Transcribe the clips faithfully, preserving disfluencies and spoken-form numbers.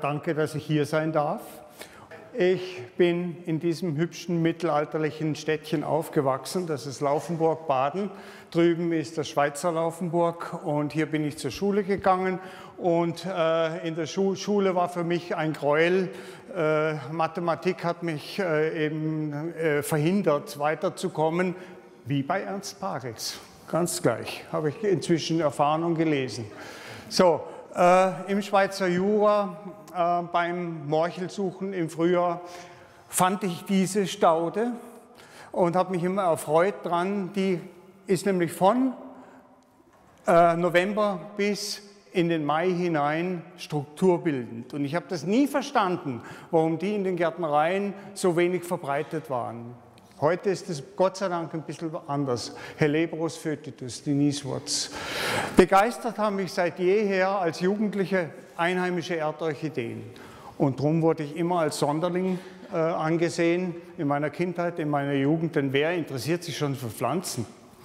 danke, dass ich hier sein darf. Ich bin in diesem hübschen mittelalterlichen Städtchen aufgewachsen. Das ist Laufenburg-Baden. Drüben ist das Schweizer Laufenburg und hier bin ich zur Schule gegangen. Und äh, in der Schu Schule war für mich ein Gräuel. Äh, Mathematik hat mich äh, eben äh, verhindert, weiterzukommen, wie bei Ernst Pagels. Ganz gleich, habe ich inzwischen erfahren und gelesen. So, äh, im Schweizer Jura, äh, beim Morchelsuchen im Frühjahr, fand ich diese Staude und habe mich immer erfreut dran. Die ist nämlich von äh, November bis in den Mai hinein strukturbildend. Und ich habe das nie verstanden, warum die in den Gärtnereien so wenig verbreitet waren. Heute ist es Gott sei Dank ein bisschen anders. Hellebrus foetidus, die Nieswurz. Begeistert haben mich seit jeher als Jugendliche einheimische Erdorchideen. Und darum wurde ich immer als Sonderling äh, angesehen, in meiner Kindheit, in meiner Jugend. Denn wer interessiert sich schon für Pflanzen?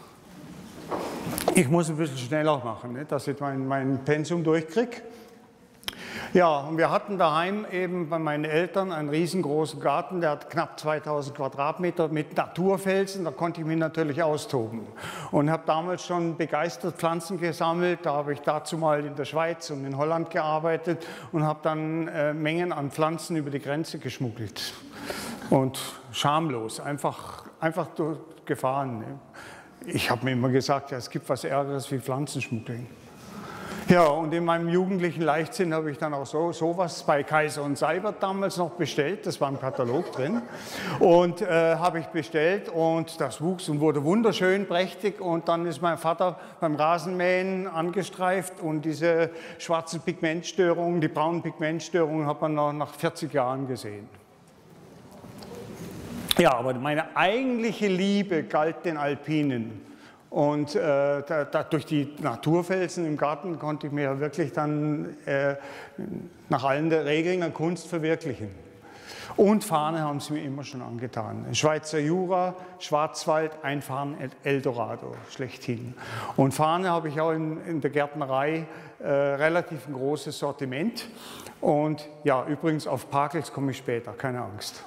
Ich muss ein bisschen schneller machen, ne, dass ich mein, mein Pensum durchkriege. Ja, und wir hatten daheim eben bei meinen Eltern einen riesengroßen Garten, der hat knapp zweitausend Quadratmeter mit Naturfelsen, da konnte ich mich natürlich austoben. Und habe damals schon begeistert Pflanzen gesammelt, da habe ich dazu mal in der Schweiz und in Holland gearbeitet und habe dann äh, Mengen an Pflanzen über die Grenze geschmuggelt. Und schamlos, einfach, einfach durchgefahren. Ne? Ich habe mir immer gesagt, ja, es gibt was Ärgeres wie Pflanzenschmuggling. Ja, und in meinem jugendlichen Leichtsinn habe ich dann auch so sowas bei Kaiser und Seibert damals noch bestellt, das war im Katalog drin, und äh, habe ich bestellt und das wuchs und wurde wunderschön, prächtig, und dann ist mein Vater beim Rasenmähen angestreift und diese schwarzen Pigmentstörungen, die braunen Pigmentstörungen hat man noch nach vierzig Jahren gesehen. Ja, aber meine eigentliche Liebe galt den Alpinen. Und äh, da, da, durch die Naturfelsen im Garten konnte ich mir wirklich dann äh, nach allen der Regeln der Kunst verwirklichen. Und Farne haben sie mir immer schon angetan. Schweizer Jura, Schwarzwald, ein Farn-Eldorado, schlechthin. Und Farne habe ich auch in, in der Gärtnerei äh, relativ ein großes Sortiment. Und ja, übrigens auf Pagels komme ich später, keine Angst.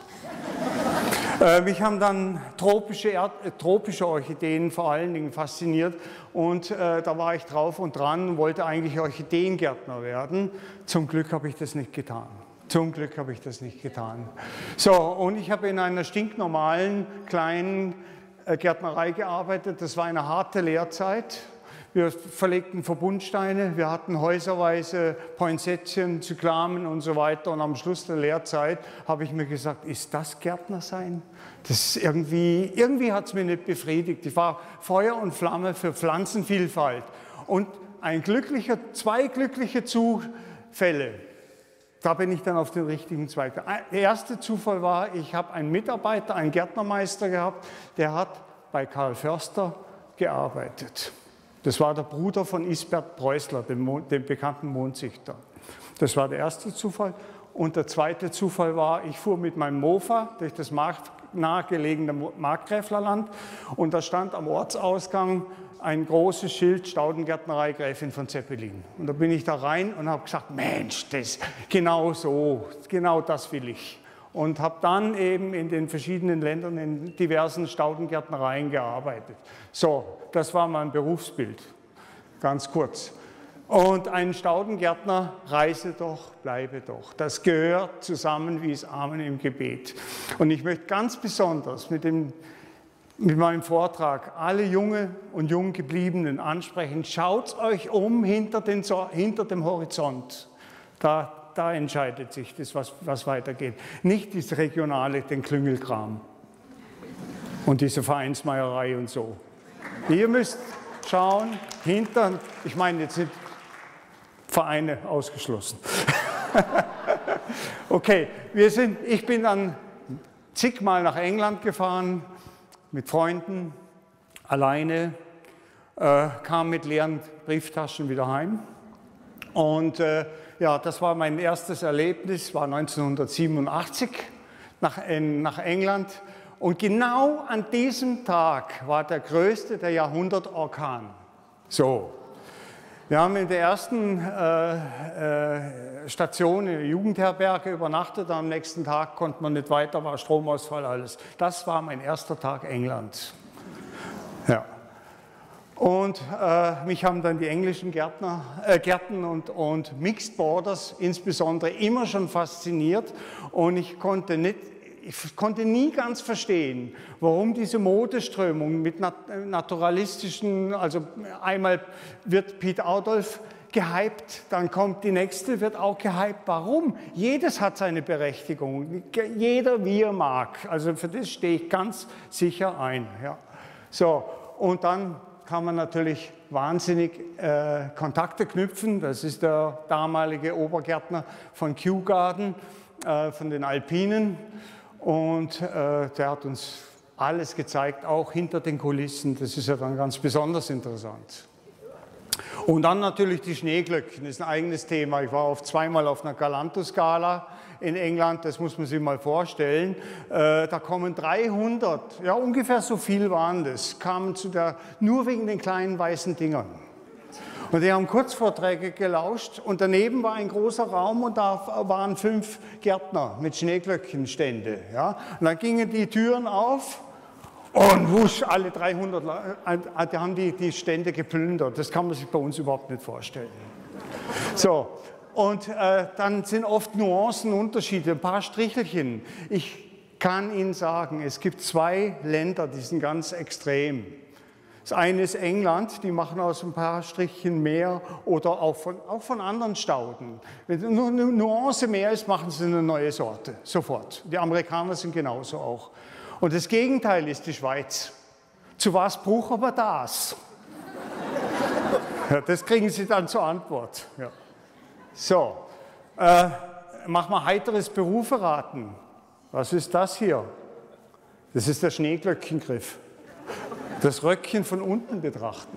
Äh, mich haben dann tropische, Erd äh, tropische Orchideen vor allen Dingen fasziniert und äh, da war ich drauf und dran, wollte eigentlich Orchideengärtner werden. Zum Glück habe ich das nicht getan. Zum Glück habe ich das nicht getan. So, und ich habe in einer stinknormalen kleinen äh, Gärtnerei gearbeitet. Das war eine harte Lehrzeit. Wir verlegten Verbundsteine, wir hatten häuserweise Poinsettien, Zyklamen und so weiter. Und am Schluss der Lehrzeit habe ich mir gesagt, ist das Gärtner sein? Das irgendwie, irgendwie hat es mich nicht befriedigt. Ich war Feuer und Flamme für Pflanzenvielfalt. Und ein glücklicher, zwei glückliche Zufälle, da bin ich dann auf den richtigen Zweig. Der erste Zufall war, ich habe einen Mitarbeiter, einen Gärtnermeister gehabt, der hat bei Karl Förster gearbeitet. Das war der Bruder von Isbert Preußler, dem, dem bekannten Mondsichter. Das war der erste Zufall. Und der zweite Zufall war, ich fuhr mit meinem Mofa durch das nahegelegene Markgräflerland und da stand am Ortsausgang ein großes Schild, Staudengärtnerei Gräfin von Zeppelin. Und da bin ich da rein und habe gesagt, Mensch, das, genau so, genau das will ich. Und habe dann eben in den verschiedenen Ländern in diversen Staudengärtnereien gearbeitet. So, das war mein Berufsbild, ganz kurz. Und ein Staudengärtner, reise doch, bleibe doch. Das gehört zusammen wie es Amen im Gebet. Und ich möchte ganz besonders mit, dem, mit meinem Vortrag alle Junge und Junggebliebenen ansprechen. Schaut euch um hinter, den, hinter dem Horizont. Da Da entscheidet sich das, was, was weitergeht. Nicht das Regionale, den Klüngelkram und diese Vereinsmeierei und so. Ihr müsst schauen, hinter, ich meine jetzt nicht Vereine ausgeschlossen. Okay, wir sind, ich bin dann zigmal nach England gefahren, mit Freunden, alleine, äh, kam mit leeren Brieftaschen wieder heim. Und äh, ja, das war mein erstes Erlebnis, war neunzehnhundertsiebenundachtzig nach, in, nach England. Und genau an diesem Tag war der größte der Jahrhundertorkan. So, Wir haben in der ersten äh, äh, Station in der Jugendherberge übernachtet. Am nächsten Tag konnte man nicht weiter, war Stromausfall, alles. Das war mein erster Tag England. Ja. Und äh, mich haben dann die englischen Gärtner, äh, Gärten und, und Mixed Borders insbesondere immer schon fasziniert. Und ich konnte, nicht, ich konnte nie ganz verstehen, warum diese Modeströmung mit nat naturalistischen, also einmal wird Piet Oudolf gehypt, dann kommt die nächste, wird auch gehypt. Warum? Jedes hat seine Berechtigung, jeder wie er mag. Also für das stehe ich ganz sicher ein. Ja. So, und dann kann man natürlich wahnsinnig äh, Kontakte knüpfen. Das ist der damalige Obergärtner von Kew Garden, äh, von den Alpinen. Und äh, der hat uns alles gezeigt, auch hinter den Kulissen. Das ist ja dann ganz besonders interessant. Und dann natürlich die Schneeglöckchen, das ist ein eigenes Thema. Ich war auf zweimal auf einer Galanthus-Gala in England, das muss man sich mal vorstellen. Äh, da kommen dreihundert, ja ungefähr so viel waren das, kamen zu der, nur wegen den kleinen weißen Dingern. Und die haben Kurzvorträge gelauscht und daneben war ein großer Raum und da waren fünf Gärtner mit Schneeglöckchenstände. Ja? Und dann gingen die Türen auf und wusch, alle dreihundert, die haben die, die Stände geplündert. Das kann man sich bei uns überhaupt nicht vorstellen. So, und äh, dann sind oft Nuancen, Unterschiede, ein paar Strichelchen. Ich kann Ihnen sagen, es gibt zwei Länder, die sind ganz extrem. Das eine ist England, die machen aus ein paar Strichchen mehr oder auch von, auch von anderen Stauden. Wenn nur eine Nuance mehr ist, machen sie eine neue Sorte, sofort. Die Amerikaner sind genauso auch. Und das Gegenteil ist die Schweiz. Zu was braucht aber das? Ja, das kriegen Sie dann zur Antwort. Ja. So, äh, mach mal heiteres Berufe raten. Was ist das hier? Das ist der Schneeglöckchengriff. Das Röckchen von unten betrachten.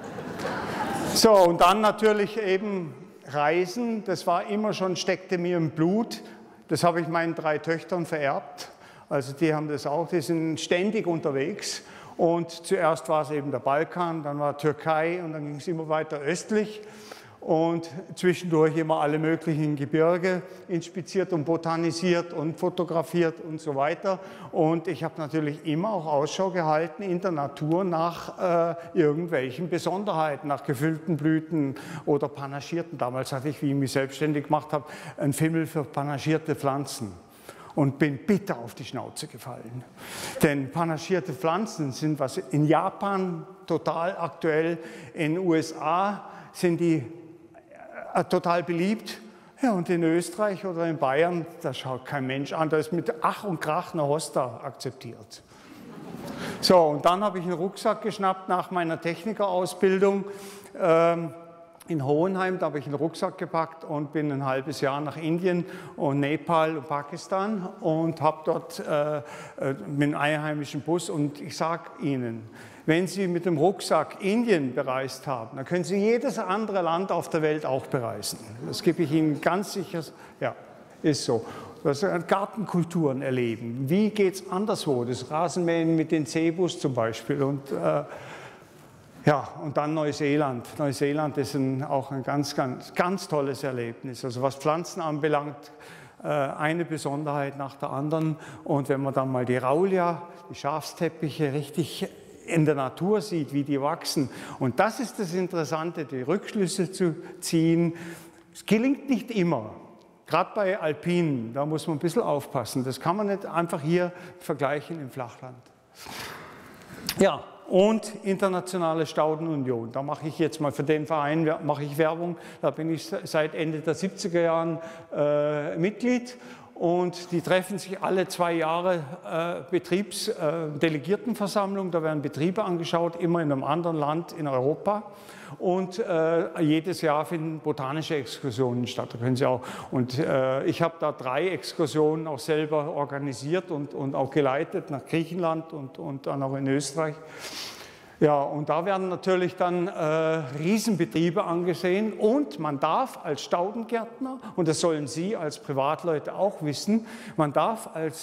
So, und dann natürlich eben Reisen. Das war immer schon, steckte mir im Blut. Das habe ich meinen drei Töchtern vererbt. Also die haben das auch, die sind ständig unterwegs. Und zuerst war es eben der Balkan, dann war Türkei und dann ging es immer weiter östlich. Und zwischendurch immer alle möglichen Gebirge inspiziert und botanisiert und fotografiert und so weiter. Und ich habe natürlich immer auch Ausschau gehalten in der Natur nach äh, irgendwelchen Besonderheiten, nach gefüllten Blüten oder panaschierten. Damals hatte ich, wie ich mich selbstständig gemacht habe, einen Fimmel für panaschierte Pflanzen. Und bin bitter auf die Schnauze gefallen. Denn panaschierte Pflanzen sind was in Japan total aktuell, in den U S A sind die äh, total beliebt. Ja, und in Österreich oder in Bayern, da schaut kein Mensch an, da ist mit Ach und Krach eine Hosta akzeptiert. So, und dann habe ich einen Rucksack geschnappt nach meiner Technikerausbildung. Ähm, In Hohenheim, da habe ich einen Rucksack gepackt und bin ein halbes Jahr nach Indien und Nepal und Pakistan und habe dort äh, mit einem einheimischen Bus. Und ich sage Ihnen, wenn Sie mit dem Rucksack Indien bereist haben, dann können Sie jedes andere Land auf der Welt auch bereisen. Das gebe ich Ihnen ganz sicher. Ja, ist so. Das Gartenkulturen erleben. Wie geht es anderswo? Das Rasenmähen mit den Cebus zum Beispiel. Und, äh, Ja, und dann Neuseeland. Neuseeland ist ein, auch ein ganz, ganz, ganz tolles Erlebnis. Also was Pflanzen anbelangt, äh, eine Besonderheit nach der anderen. Und wenn man dann mal die Raulia, die Schafsteppiche, richtig in der Natur sieht, wie die wachsen. Und das ist das Interessante, die Rückschlüsse zu ziehen. Es gelingt nicht immer. Gerade bei Alpinen, da muss man ein bisschen aufpassen. Das kann man nicht einfach hier vergleichen im Flachland. Ja. Und Internationale Staudenunion. Da mache ich jetzt mal für den Verein mache ich Werbung. Da bin ich seit Ende der siebziger Jahren äh, Mitglied. Und die treffen sich alle zwei Jahre äh, Betriebsdelegiertenversammlung. Äh, da werden Betriebe angeschaut, immer in einem anderen Land in Europa. Und äh, jedes Jahr finden botanische Exkursionen statt. Da können Sie auch. Und äh, ich habe da drei Exkursionen auch selber organisiert und, und auch geleitet nach Griechenland und, und dann auch in Österreich. Ja, und da werden natürlich dann äh, Riesenbetriebe angesehen und man darf als Staudengärtner, und das sollen Sie als Privatleute auch wissen, man darf als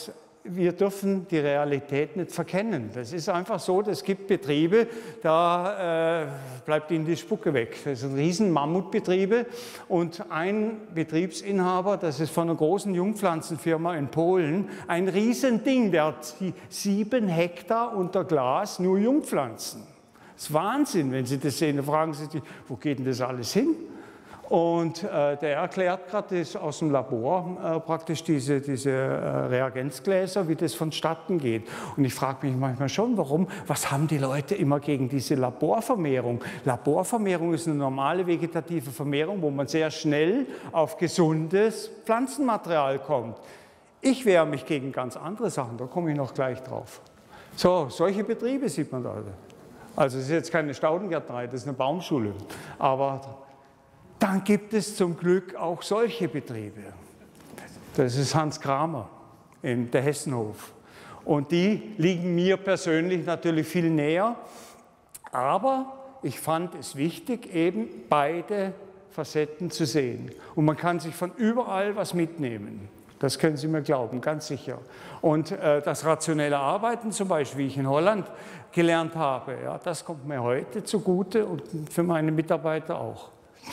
wir dürfen die Realität nicht verkennen. Das ist einfach so, es gibt Betriebe, da äh, bleibt ihnen die Spucke weg. Das sind riesen Mammutbetriebe und ein Betriebsinhaber, das ist von einer großen Jungpflanzenfirma in Polen, ein Riesending, der hat sieben Hektar unter Glas nur Jungpflanzen. Das ist Wahnsinn, wenn Sie das sehen, da fragen Sie sich, wo geht denn das alles hin? Und äh, der erklärt gerade aus dem Labor äh, praktisch diese, diese äh, Reagenzgläser, wie das vonstatten geht. Und ich frage mich manchmal schon, warum, was haben die Leute immer gegen diese Laborvermehrung? Laborvermehrung ist eine normale vegetative Vermehrung, wo man sehr schnell auf gesundes Pflanzenmaterial kommt. Ich wehre mich gegen ganz andere Sachen, da komme ich noch gleich drauf. So, solche Betriebe sieht man da. Also es ist jetzt keine Staudengärtnerei, das ist eine Baumschule, aber dann gibt es zum Glück auch solche Betriebe. Das ist Hans Kramer in der Hessenhof. Und die liegen mir persönlich natürlich viel näher. Aber ich fand es wichtig, eben beide Facetten zu sehen. Und man kann sich von überall was mitnehmen. Das können Sie mir glauben, ganz sicher. Und äh, das rationelle Arbeiten zum Beispiel, wie ich in Holland gelernt habe, ja, das kommt mir heute zugute und für meine Mitarbeiter auch.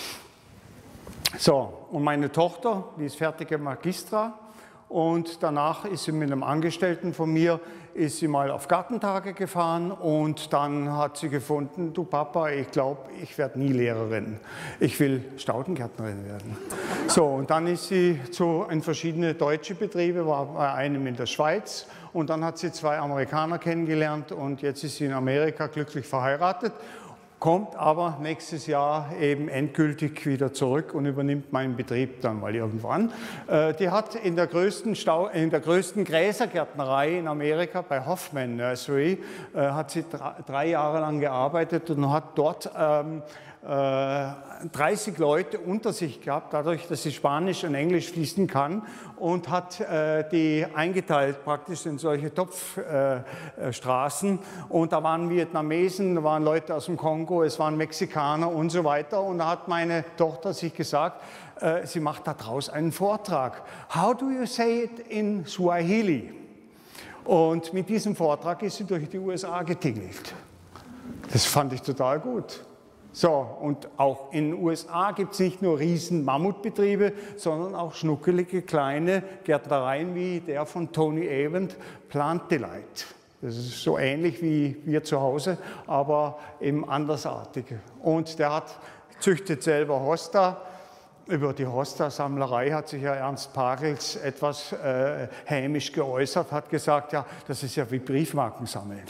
So, und meine Tochter, die ist fertige Magistra und danach ist sie mit einem Angestellten von mir, ist sie mal auf Gartentage gefahren und dann hat sie gefunden, du Papa, ich glaube, ich werde nie Lehrerin, ich will Staudengärtnerin werden. So, und dann ist sie zu, in verschiedene deutsche Betriebe, war bei einem in der Schweiz und dann hat sie zwei Amerikaner kennengelernt und jetzt ist sie in Amerika glücklich verheiratet. Kommt aber nächstes Jahr eben endgültig wieder zurück und übernimmt meinen Betrieb dann mal irgendwann. Äh, die hat in der größten, Stau, in der größten Gräsergärtnerei in Amerika, bei Hoffman Nursery, äh, hat sie drei, drei Jahre lang gearbeitet und hat dort ähm, dreißig Leute unter sich gehabt, dadurch, dass sie Spanisch und Englisch fließen kann und hat äh, die eingeteilt praktisch in solche Topfstraßen. Äh, und da waren Vietnamesen, da waren Leute aus dem Kongo, es waren Mexikaner und so weiter. Und da hat meine Tochter sich gesagt, äh, sie macht daraus einen Vortrag. How do you say it in Swahili? Und mit diesem Vortrag ist sie durch die U S A getingelt. Das fand ich total gut. So, und auch in den U S A gibt es nicht nur riesen Mammutbetriebe, sondern auch schnuckelige kleine Gärtnereien wie der von Tony Avent, Plant Delight. Das ist so ähnlich wie wir zu Hause, aber eben andersartig. Und der hat, züchtet selber Hosta. Über die Hosta-Sammlerei hat sich ja Ernst Pagels etwas äh, hämisch geäußert, hat gesagt, ja, das ist ja wie Briefmarken sammeln.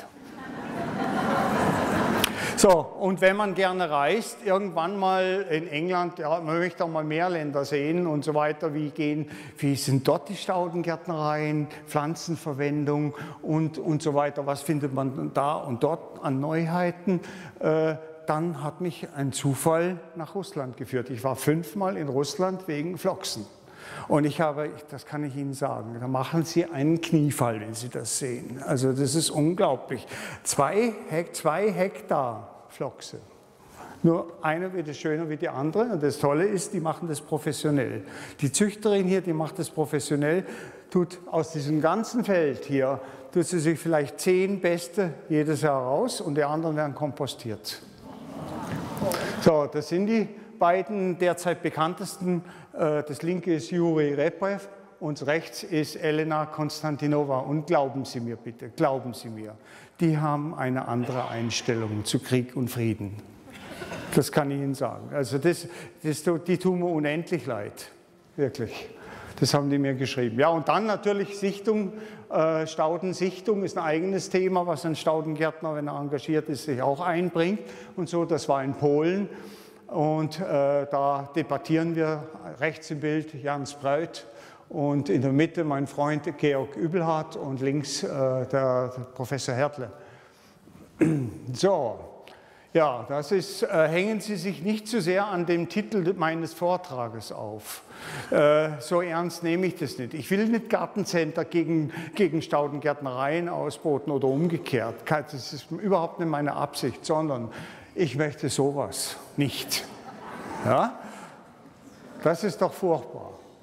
So, und wenn man gerne reist, irgendwann mal in England, ja, man möchte auch mal mehr Länder sehen und so weiter, wie, gehen, wie sind dort die Staudengärtnereien, Pflanzenverwendung und, und so weiter, was findet man da und dort an Neuheiten, äh, dann hat mich ein Zufall nach Russland geführt. Ich war fünfmal in Russland wegen Phloxen. Und ich habe, das kann ich Ihnen sagen, da machen Sie einen Kniefall, wenn Sie das sehen. Also das ist unglaublich. Zwei, zwei Hektar Phloxe. Nur eine wird schöner wie die andere. Und das Tolle ist, die machen das professionell. Die Züchterin hier, die macht das professionell, tut aus diesem ganzen Feld hier, tut sie sich vielleicht zehn beste jedes Jahr raus und die anderen werden kompostiert. So, das sind die beiden derzeit bekanntesten. Das linke ist Juri Repev und rechts ist Elena Konstantinova. Und glauben Sie mir bitte, glauben Sie mir, die haben eine andere Einstellung zu Krieg und Frieden. Das kann ich Ihnen sagen. Also das, das, die tun mir unendlich leid, wirklich. Das haben die mir geschrieben. Ja, und dann natürlich Sichtung, äh, Staudensichtung ist ein eigenes Thema, was ein Staudengärtner, wenn er engagiert ist, sich auch einbringt. Und so, das war in Polen. Und äh, da debattieren wir, rechts im Bild Jan Spruit und in der Mitte mein Freund Georg Übelhardt und links äh, der, der Professor Hertle. So, ja, das ist, äh, hängen Sie sich nicht zu sehr an dem Titel meines Vortrages auf. Äh, so ernst nehme ich das nicht. Ich will nicht Gartencenter gegen, gegen Staudengärtnereien ausboten oder umgekehrt. Das ist überhaupt nicht meine Absicht, sondern ich möchte sowas nicht. Ja? Das ist doch furchtbar.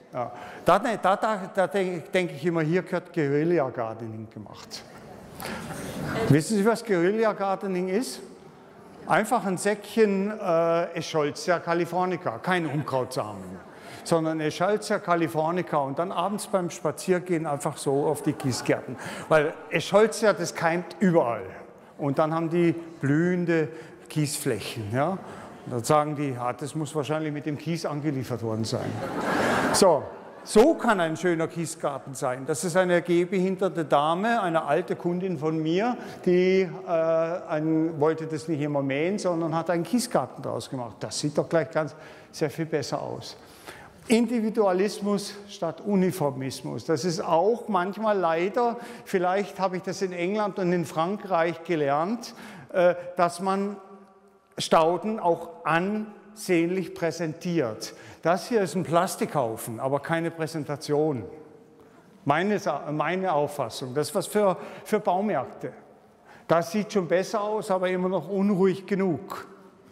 Ja. Da, da, da, da denke ich immer, hier gehört Guerilla Gardening gemacht. Wissen Sie, was Guerilla Gardening ist? Einfach ein Säckchen äh, Eschscholzia californica, kein Unkrautsamen, sondern Eschscholzia californica und dann abends beim Spaziergehen einfach so auf die Kiesgärten. Weil Eschscholzia, das keimt überall. Und dann haben die blühende Kiesflächen. Ja? Und dann sagen die, ja, das muss wahrscheinlich mit dem Kies angeliefert worden sein. So. So kann ein schöner Kiesgarten sein. Das ist eine gehbehinderte Dame, eine alte Kundin von mir, die äh, ein, wollte das nicht immer mähen, sondern hat einen Kiesgarten daraus gemacht. Das sieht doch gleich ganz sehr viel besser aus. Individualismus statt Uniformismus. Das ist auch manchmal leider, vielleicht habe ich das in England und in Frankreich gelernt, äh, dass man Stauden auch ansehnlich präsentiert. Das hier ist ein Plastikhaufen, aber keine Präsentation. Meine, meine Auffassung, das ist was für, für Baumärkte. Das sieht schon besser aus, aber immer noch unruhig genug.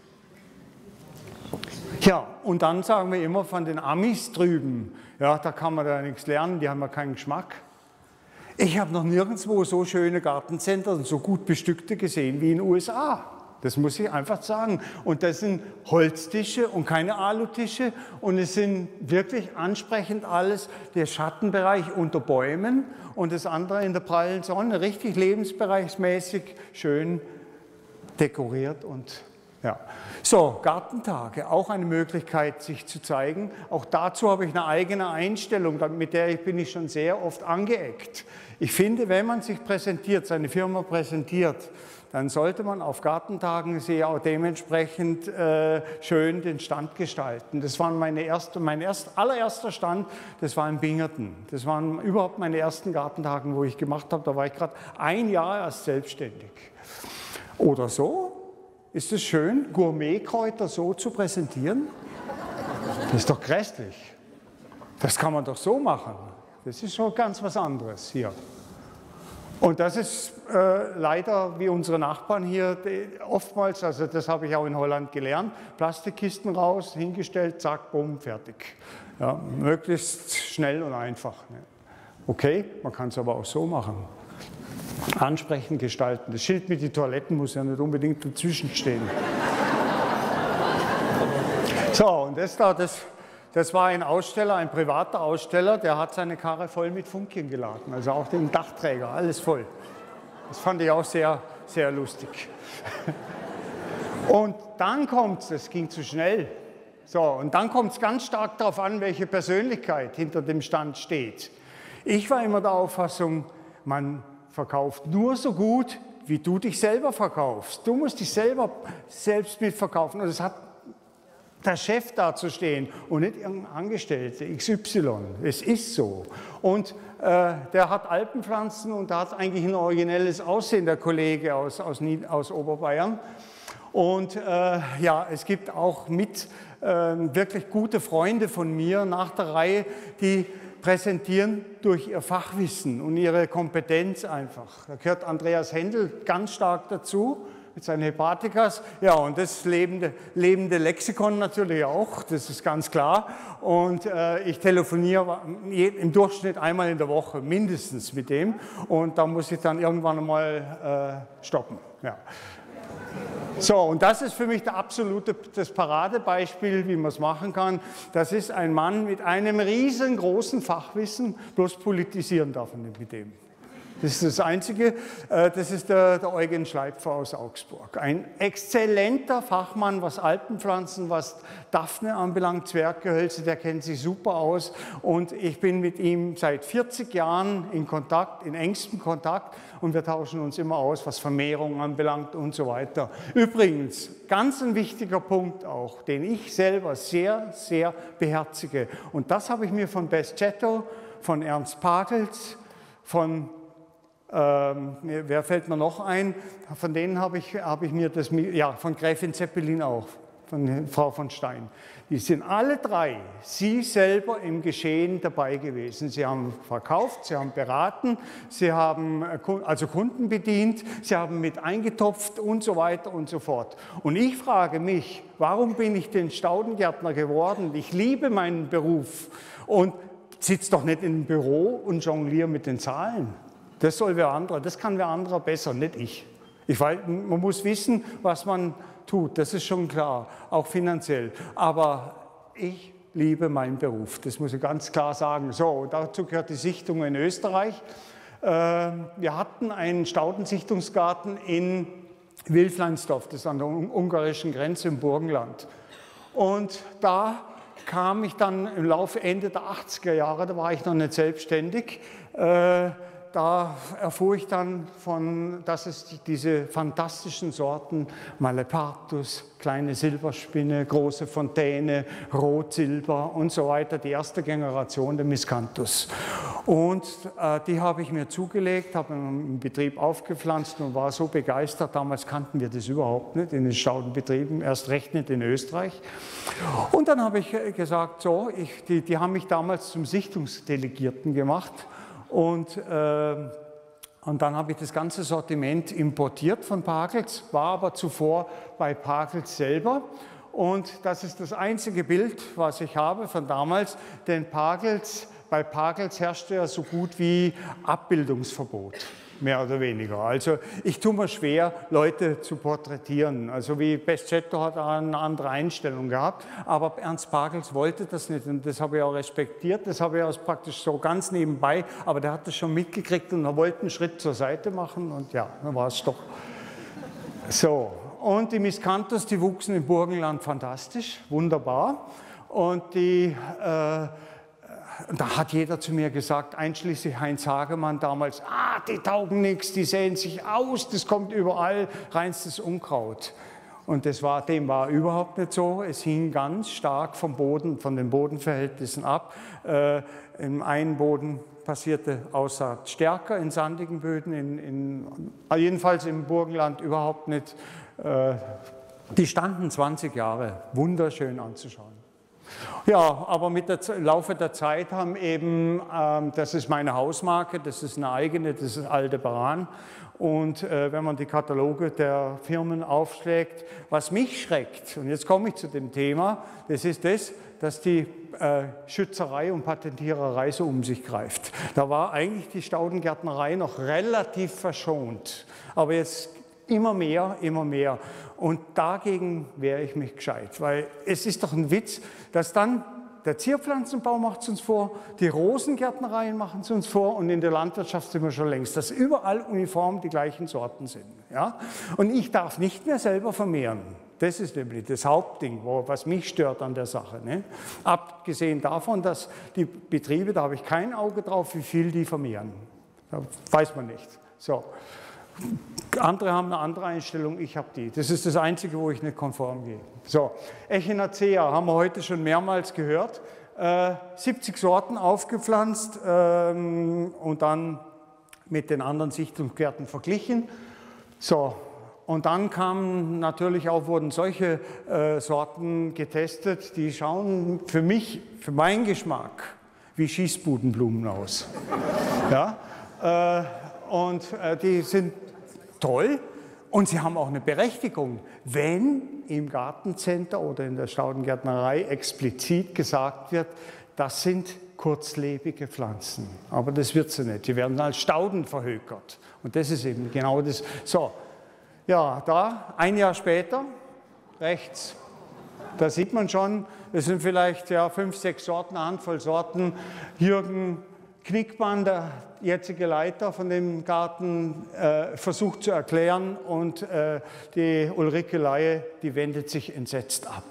Ja, und dann sagen wir immer von den Amis drüben, ja, da kann man da nichts lernen, die haben ja keinen Geschmack. Ich habe noch nirgendwo so schöne Gartencenter und so gut bestückte gesehen wie in den U S A. Das muss ich einfach sagen. Und das sind Holztische und keine Alutische. Und es sind wirklich ansprechend alles, der Schattenbereich unter Bäumen und das andere in der prallen Sonne. Richtig lebensbereichsmäßig schön dekoriert. Und ja. So, Gartentage, auch eine Möglichkeit, sich zu zeigen. Auch dazu habe ich eine eigene Einstellung, mit der bin ich schon sehr oft angeeckt. Ich finde, wenn man sich präsentiert, seine Firma präsentiert, dann sollte man auf Gartentagen sie auch dementsprechend äh, schön den Stand gestalten. Das war meine erste, mein erst, allererster Stand, das war in Bingerten. Das waren überhaupt meine ersten Gartentagen, wo ich gemacht habe. Da war ich gerade ein Jahr erst selbstständig. Oder so, ist es schön, Gourmetkräuter so zu präsentieren? Das ist doch grässlich. Das kann man doch so machen. Das ist schon ganz was anderes hier. Und das ist äh, leider wie unsere Nachbarn hier die, oftmals, also das habe ich auch in Holland gelernt, Plastikkisten raus, hingestellt, zack, bumm, fertig. Ja, möglichst schnell und einfach. Ne? Okay, man kann es aber auch so machen. Ansprechend gestalten. Das Schild mit den Toiletten muss ja nicht unbedingt dazwischen stehen. So, und das da, das... Das war ein Aussteller, ein privater Aussteller, der hat seine Karre voll mit Funkchen geladen, also auch den Dachträger, alles voll. Das fand ich auch sehr, sehr lustig. Und dann kommt es, es ging zu schnell, so, und dann kommt es ganz stark darauf an, welche Persönlichkeit hinter dem Stand steht. Ich war immer der Auffassung, man verkauft nur so gut, wie du dich selber verkaufst. Du musst dich selber selbst mitverkaufen. Und es hat der Chef dazustehen und nicht irgendein Angestellter, X Y. Es ist so. Und äh, der hat Alpenpflanzen und der hat eigentlich ein originelles Aussehen, der Kollege aus, aus, aus Oberbayern. Und äh, ja, es gibt auch mit äh, wirklich gute Freunde von mir nach der Reihe, die präsentieren durch ihr Fachwissen und ihre Kompetenz einfach. Da gehört Andreas Händel ganz stark dazu. Mit seinen Hepatikas, ja, und das lebende, lebende Lexikon natürlich auch, das ist ganz klar. Und äh, ich telefoniere im Durchschnitt einmal in der Woche mindestens mit dem und da muss ich dann irgendwann mal äh, stoppen. Ja. So, und das ist für mich der absolute, das Paradebeispiel, wie man es machen kann. Das ist ein Mann mit einem riesengroßen Fachwissen, bloß politisieren darf man nicht mit dem. Das ist das Einzige, das ist der, der Eugen Schleipfer aus Augsburg. Ein exzellenter Fachmann, was Alpenpflanzen, was Daphne anbelangt, Zwerggehölze, der kennt sich super aus. Und ich bin mit ihm seit vierzig Jahren in Kontakt, in engstem Kontakt und wir tauschen uns immer aus, was Vermehrung anbelangt und so weiter. Übrigens, ganz ein wichtiger Punkt auch, den ich selber sehr, sehr beherzige. Und das habe ich mir von Bess Chetto, von Ernst Pagels, von Ähm, wer fällt mir noch ein? Von denen habe ich, habe ich mir das, ja, von Gräfin Zeppelin auch. von Frau von Stein. Die sind alle drei, Sie selber im Geschehen dabei gewesen. Sie haben verkauft, Sie haben beraten, Sie haben also Kunden bedient, Sie haben mit eingetopft und so weiter und so fort. Und ich frage mich, warum bin ich denn Staudengärtner geworden? Ich liebe meinen Beruf und sitze doch nicht im Büro und jongliere mit den Zahlen. Das soll wer anderer, das kann wer anderer besser, nicht ich. Ich weiß, man muss wissen, was man tut, das ist schon klar, auch finanziell. Aber ich liebe meinen Beruf, das muss ich ganz klar sagen. So, dazu gehört die Sichtung in Österreich. Wir hatten einen Staudensichtungsgarten in Wilfleinsdorf, das ist an der ungarischen Grenze im Burgenland. Und da kam ich dann im Laufe Ende der achtziger Jahre, da war ich noch nicht selbstständig, äh, da erfuhr ich dann von, dass es diese fantastischen Sorten Malepartus, kleine Silberspinne, große Fontäne, Rot-Silber und so weiter, die erste Generation der Miscanthus. Und äh, die habe ich mir zugelegt, habe im Betrieb aufgepflanzt und war so begeistert. Damals kannten wir das überhaupt nicht in den Staudenbetrieben, erst recht nicht in Österreich. Und dann habe ich gesagt, so, ich, die, die haben mich damals zum Sichtungsdelegierten gemacht. Und, äh, und dann habe ich das ganze Sortiment importiert von Pagels, war aber zuvor bei Pagels selber. Und das ist das einzige Bild, was ich habe von damals, denn Pagels, bei Pagels herrschte ja so gut wie Abbildungsverbot. Mehr oder weniger. Also ich tue mir schwer, Leute zu porträtieren. Also wie Pescetto hat eine andere Einstellung gehabt, aber Ernst Pagels wollte das nicht und das habe ich auch respektiert. Das habe ich auch praktisch so ganz nebenbei, aber der hat das schon mitgekriegt und er wollte einen Schritt zur Seite machen und ja, dann war es doch so. Und die Miscanthus, die wuchsen im Burgenland fantastisch, wunderbar und die äh, da hat jeder zu mir gesagt, einschließlich Heinz Hagemann damals, ah, die taugen nichts, die sehen sich aus, das kommt überall, reinstes Unkraut. Und das war, dem war überhaupt nicht so. Es hing ganz stark vom Boden, von den Bodenverhältnissen ab. Äh, Im einen Boden passierte Aussaat stärker, in sandigen Böden, in, in, jedenfalls im Burgenland überhaupt nicht. Äh, die standen zwanzig Jahre, wunderschön anzuschauen. Ja, aber mit dem Laufe der Zeit haben eben, ähm, das ist meine Hausmarke, das ist eine eigene, das ist Aldebaran. Und äh, wenn man die Kataloge der Firmen aufschlägt, was mich schreckt, und jetzt komme ich zu dem Thema, das ist das, dass die äh, Schützerei und Patentiererei so um sich greift. Da war eigentlich die Staudengärtnerei noch relativ verschont, aber jetzt immer mehr, immer mehr. Und dagegen wehre ich mich gescheit, weil es ist doch ein Witz, dass dann der Zierpflanzenbau macht es uns vor, die Rosengärtnereien machen es uns vor und in der Landwirtschaft sind wir schon längst, dass überall uniform die gleichen Sorten sind. Ja? Und ich darf nicht mehr selber vermehren. Das ist nämlich das Hauptding, was mich stört an der Sache. Ne? Abgesehen davon, dass die Betriebe, da habe ich kein Auge drauf, wie viel die vermehren. Da weiß man nicht. So. Andere haben eine andere Einstellung, ich habe die. Das ist das Einzige, wo ich nicht konform gehe. So, Echinacea haben wir heute schon mehrmals gehört. Äh, siebzig Sorten aufgepflanzt ähm, und dann mit den anderen Sichtungsgärten verglichen. So, und dann kamen natürlich auch, wurden solche äh, Sorten getestet, die schauen für mich, für meinen Geschmack, wie Schießbudenblumen aus. Ja, äh, und äh, die sind toll und sie haben auch eine Berechtigung, wenn im Gartencenter oder in der Staudengärtnerei explizit gesagt wird, das sind kurzlebige Pflanzen. Aber das wird sie nicht, die werden als Stauden verhökert. Und das ist eben genau das. So, ja, da ein Jahr später, rechts, da sieht man schon, es sind vielleicht ja, fünf, sechs Sorten, eine Handvoll Sorten. Jürgen Knickmann, der jetzige Leiter von dem Garten, äh, versucht zu erklären und äh, die Ulrike Laie, die wendet sich entsetzt ab.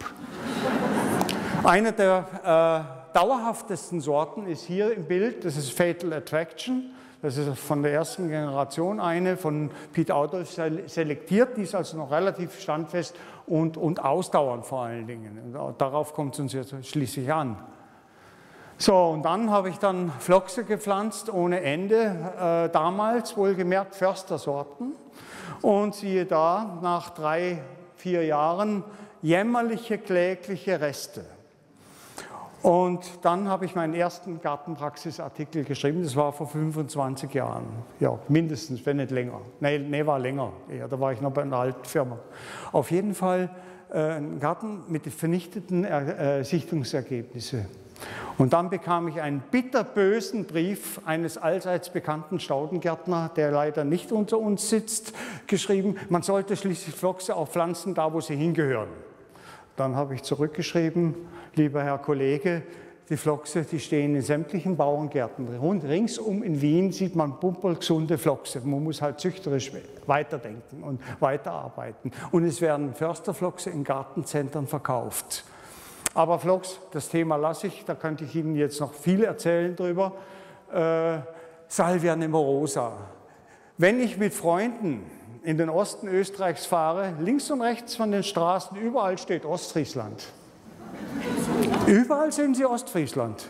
Eine der äh, dauerhaftesten Sorten ist hier im Bild, das ist Fatal Attraction. Das ist von der ersten Generation eine, von Piet Adolf selektiert, die ist also noch relativ standfest und, und ausdauernd vor allen Dingen. Und darauf kommt es uns jetzt schließlich an. So, und dann habe ich dann Phloxe gepflanzt ohne Ende, äh, damals wohlgemerkt Förstersorten. Und siehe da, nach drei, vier Jahren, jämmerliche, klägliche Reste. Und dann habe ich meinen ersten Gartenpraxisartikel geschrieben, das war vor fünfundzwanzig Jahren, ja, mindestens, wenn nicht länger. Nee, nee war länger, ja, da war ich noch bei einer alten Firma. Auf jeden Fall äh, ein Garten mit vernichteten äh, Sichtungsergebnissen. Und dann bekam ich einen bitterbösen Brief eines allseits bekannten Staudengärtner, der leider nicht unter uns sitzt, geschrieben, man sollte schließlich Phloxe auch pflanzen, da wo sie hingehören. Dann habe ich zurückgeschrieben, lieber Herr Kollege, die Phloxe, die stehen in sämtlichen Bauerngärten. Ringsum in Wien sieht man pumperlgesunde Phloxe. Man muss halt züchterisch weiterdenken und weiterarbeiten. Und es werden Försterphloxe in Gartenzentren verkauft. Aber Phlox, das Thema lasse ich, da könnte ich Ihnen jetzt noch viel erzählen drüber. Äh, Salvia nemorosa. Wenn ich mit Freunden in den Osten Österreichs fahre, links und rechts von den Straßen, überall steht Ostfriesland. Überall sehen Sie Ostfriesland.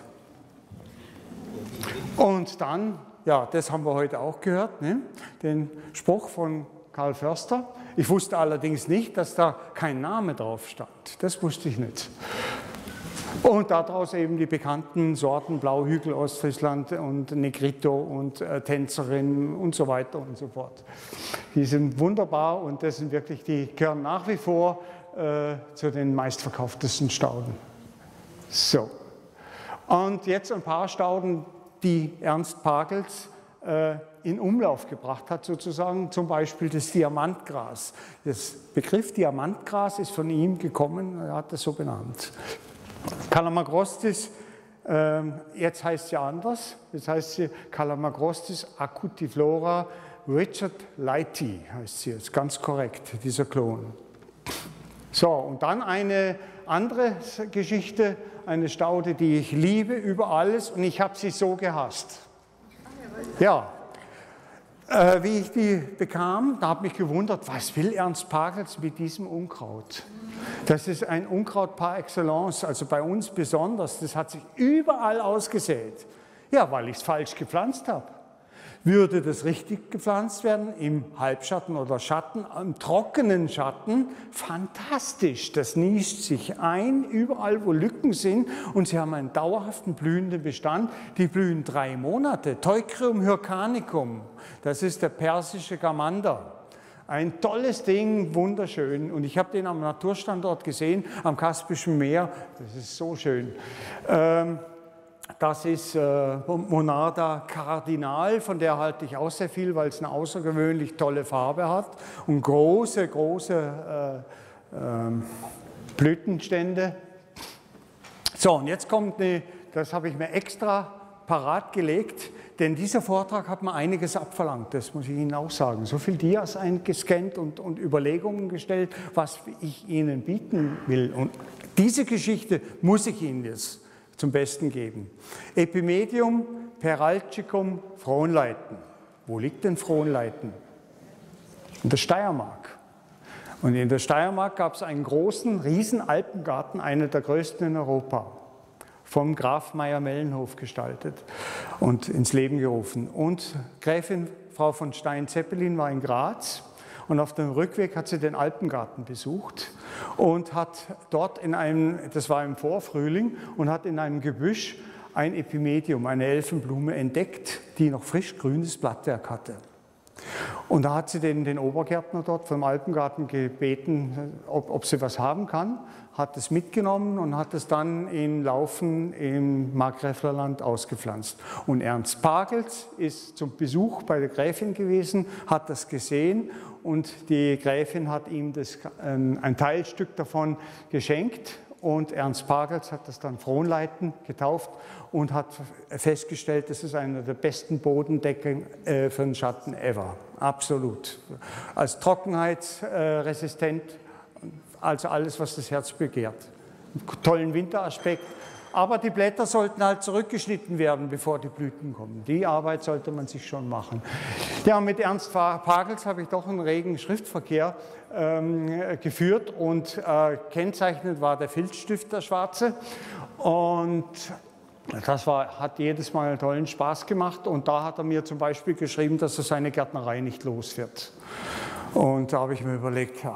Und dann, ja, das haben wir heute auch gehört, ne? Den Spruch von Karl Förster. Ich wusste allerdings nicht, dass da kein Name drauf stand. Das wusste ich nicht. Und daraus eben die bekannten Sorten Blauhügel, Ostfriesland und Negrito und äh, Tänzerin und so weiter und so fort. Die sind wunderbar und das sind wirklich, die gehören nach wie vor äh, zu den meistverkauftesten Stauden. So. Und jetzt ein paar Stauden, die Ernst Pagels äh, in Umlauf gebracht hat, sozusagen, zum Beispiel das Diamantgras. Der Begriff Diamantgras ist von ihm gekommen, er hat das so benannt. Calamagrostis, äh, jetzt heißt sie anders, jetzt heißt sie Calamagrostis acutiflora Richard Leighty, heißt sie jetzt, ganz korrekt, dieser Klon. So, und dann eine andere Geschichte, eine Staude, die ich liebe über alles und ich habe sie so gehasst. Ja, äh, wie ich die bekam, da habe ich mich gewundert, was will Ernst Pagels mit diesem Unkraut? Das ist ein Unkraut par excellence, also bei uns besonders. Das hat sich überall ausgesät. Ja, weil ich es falsch gepflanzt habe. Würde das richtig gepflanzt werden, im Halbschatten oder Schatten, im trockenen Schatten, fantastisch. Das nischt sich ein, überall wo Lücken sind und sie haben einen dauerhaften blühenden Bestand. Die blühen drei Monate. Teucrium hyrcanicum, das ist der persische Gamander. Ein tolles Ding, wunderschön. Und ich habe den am Naturstandort gesehen, am Kaspischen Meer. Das ist so schön. Ähm, das ist äh, Monarda Cardinal, von der halte ich auch sehr viel, weil es eine außergewöhnlich tolle Farbe hat und große, große äh, äh, Blütenstände. So, und jetzt kommt eine, das habe ich mir extra parat gelegt, denn dieser Vortrag hat mir einiges abverlangt, das muss ich Ihnen auch sagen. So viele Dias eingescannt und, und Überlegungen gestellt, was ich Ihnen bieten will. Und diese Geschichte muss ich Ihnen jetzt zum Besten geben. Epimedium peralticum Frohnleiten. Wo liegt denn Frohnleiten? In der Steiermark. Und in der Steiermark gab es einen großen, riesen Alpengarten, einer der größten in Europa. Vom Graf Mayr-Mellenhof gestaltet und ins Leben gerufen. Und Gräfin Frau von Stein-Zeppelin war in Graz und auf dem Rückweg hat sie den Alpengarten besucht und hat dort in einem, das war im Vorfrühling, und hat in einem Gebüsch ein Epimedium, eine Elfenblume entdeckt, die noch frisch grünes Blattwerk hatte. Und da hat sie den, den Obergärtner dort vom Alpengarten gebeten, ob, ob sie was haben kann, hat es mitgenommen und hat es dann in Laufen im Markgräflerland ausgepflanzt. Und Ernst Pagels ist zum Besuch bei der Gräfin gewesen, hat das gesehen und die Gräfin hat ihm das, ein, ein Teilstück davon geschenkt. Und Ernst Pagels hat das dann Frohnleiten getauft und hat festgestellt, das ist einer der besten Bodendecken äh, für den Schatten ever. Absolut. Als trockenheitsresistent, also alles, was das Herz begehrt. Einen tollen Winteraspekt. Aber die Blätter sollten halt zurückgeschnitten werden, bevor die Blüten kommen. Die Arbeit sollte man sich schon machen. Ja, mit Ernst Pagels habe ich doch einen regen Schriftverkehr ähm, geführt und äh, kennzeichnend war der Filzstift, der schwarze. Und das war, hat jedes Mal einen tollen Spaß gemacht. Und da hat er mir zum Beispiel geschrieben, dass er seine Gärtnerei nicht los wird. Und da habe ich mir überlegt, ja,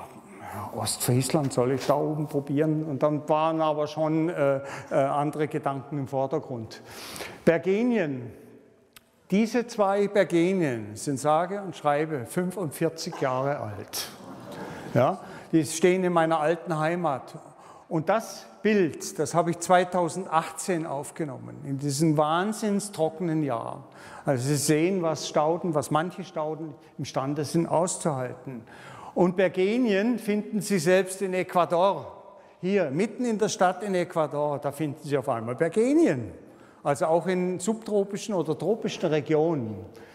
Ostfriesland soll ich da oben probieren. Und dann waren aber schon äh, äh, andere Gedanken im Vordergrund. Bergenien. Diese zwei Bergenien sind sage und schreibe fünfundvierzig Jahre alt. Ja, die stehen in meiner alten Heimat. Und das Bild, das habe ich zweitausendachtzehn aufgenommen, in diesem wahnsinns trockenen Jahr. Also Sie sehen, was Stauden, was manche Stauden imstande sind auszuhalten. Und Bergenien finden Sie selbst in Ecuador. Hier, mitten in der Stadt in Ecuador, da finden Sie auf einmal Bergenien. Also auch in subtropischen oder tropischen Regionen.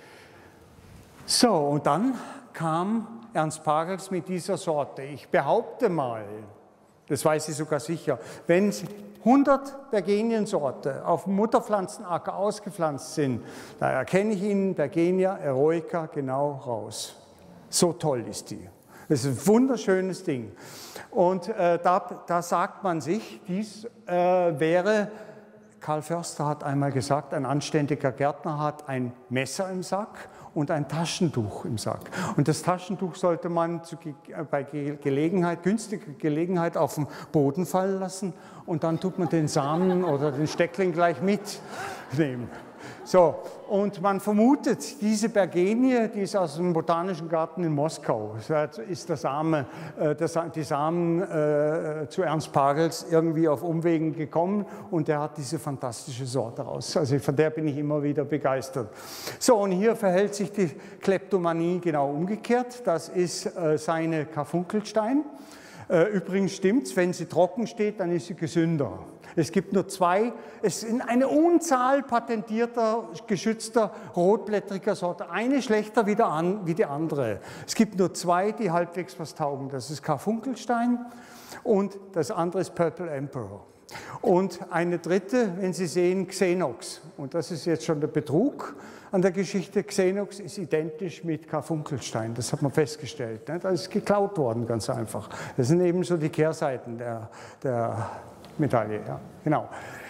So, und dann kam Ernst Pagels mit dieser Sorte. Ich behaupte mal, das weiß ich sogar sicher, wenn hundert Bergeniensorte auf dem Mutterpflanzenacker ausgepflanzt sind, da erkenne ich Ihnen Bergenia eroica genau raus. So toll ist die. Das ist ein wunderschönes Ding. Und äh, da, da sagt man sich, dies äh, wäre, Karl Förster hat einmal gesagt, ein anständiger Gärtner hat ein Messer im Sack und ein Taschentuch im Sack. Und das Taschentuch sollte man zu, bei Gelegenheit, günstiger Gelegenheit auf den Boden fallen lassen und dann tut man den Samen oder den Steckling gleich mitnehmen. So, und man vermutet, diese Bergenie, die ist aus dem Botanischen Garten in Moskau, ist der Same, äh, das, die Samen äh, zu Ernst Pagels irgendwie auf Umwegen gekommen und der hat diese fantastische Sorte raus. Also von der bin ich immer wieder begeistert. So, und hier verhält sich die Kleptomanie genau umgekehrt. Das ist äh, seine Karfunkelstein. Äh, übrigens stimmt's, wenn sie trocken steht, dann ist sie gesünder. Es gibt nur zwei, es sind eine Unzahl patentierter, geschützter, rotblättriger Sorte. Eine schlechter wie, der an, wie die andere. Es gibt nur zwei, die halbwegs was taugen. Das ist Karfunkelstein und das andere ist Purple Emperor. Und eine dritte, wenn Sie sehen, Xenox. Und das ist jetzt schon der Betrug an der Geschichte. Xenox ist identisch mit Karfunkelstein. Das hat man festgestellt. Ne? Das ist geklaut worden, ganz einfach. Das sind eben so die Kehrseiten der, der Medaille. Ja, genau.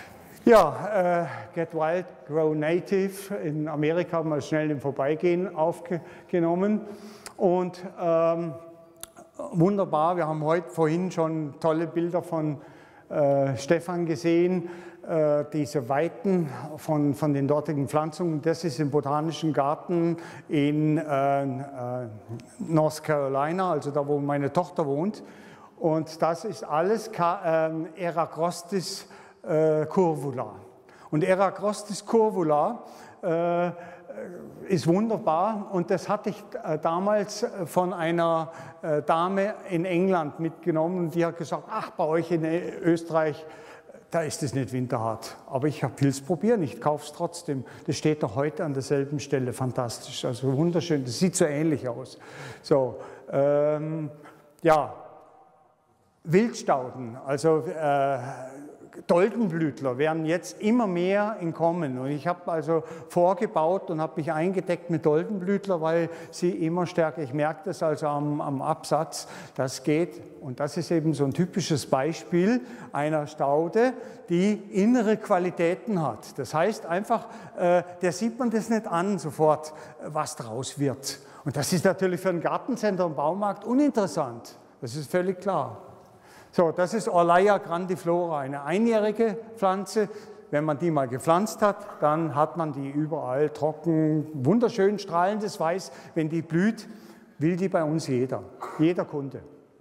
Ja, äh, Get Wild, Grow Native in Amerika haben wir schnell im Vorbeigehen aufgenommen. Und ähm, wunderbar, wir haben heute vorhin schon tolle Bilder von äh, Stefan gesehen, äh, diese Weiten von, von den dortigen Pflanzungen. Das ist im Botanischen Garten in äh, äh, North Carolina, also da, wo meine Tochter wohnt. Und das ist alles äh, Eragrostis äh, curvula. Und Eragrostis curvula äh, ist wunderbar und das hatte ich äh, damals von einer äh, Dame in England mitgenommen und die hat gesagt, ach, bei euch in Österreich, da ist es nicht winterhart. Aber ich will es probieren, ich kaufe es trotzdem. Das steht doch heute an derselben Stelle, fantastisch, also wunderschön, das sieht so ähnlich aus. So, ähm, ja. Wildstauden, also äh, Doldenblütler werden jetzt immer mehr in Kommen. Und ich habe also vorgebaut und habe mich eingedeckt mit Doldenblütler, weil sie immer stärker, ich merke das also am, am Absatz, das geht. Und das ist eben so ein typisches Beispiel einer Staude, die innere Qualitäten hat. Das heißt einfach, äh, der sieht man das nicht an sofort, was draus wird. Und das ist natürlich für ein Gartencenter und Baumarkt uninteressant. Das ist völlig klar. So, das ist Orleia grandiflora, eine einjährige Pflanze. Wenn man die mal gepflanzt hat, dann hat man die überall trocken, wunderschön strahlendes Weiß. Wenn die blüht, will die bei uns jeder, jeder Kunde.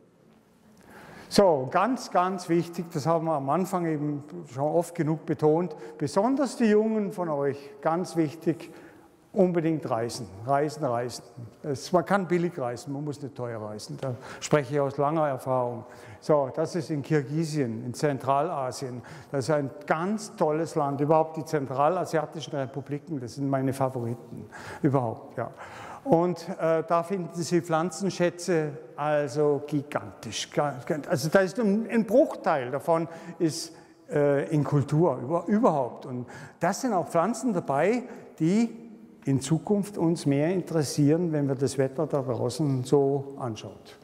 So, ganz, ganz wichtig, das haben wir am Anfang eben schon oft genug betont, besonders die Jungen von euch, ganz wichtig, unbedingt reisen, reisen, reisen. Das, man kann billig reisen, man muss nicht teuer reisen. Da spreche ich aus langer Erfahrung. So, das ist in Kirgisien, in Zentralasien. Das ist ein ganz tolles Land. Überhaupt die zentralasiatischen Republiken, das sind meine Favoriten. Überhaupt, ja. Und äh, da finden Sie Pflanzenschätze, also gigantisch. Also da ist ein, ein Bruchteil davon ist äh, in Kultur über, überhaupt. Und das sind auch Pflanzen dabei, die in Zukunft uns mehr interessieren, wenn wir das Wetter da draußen so anschaut.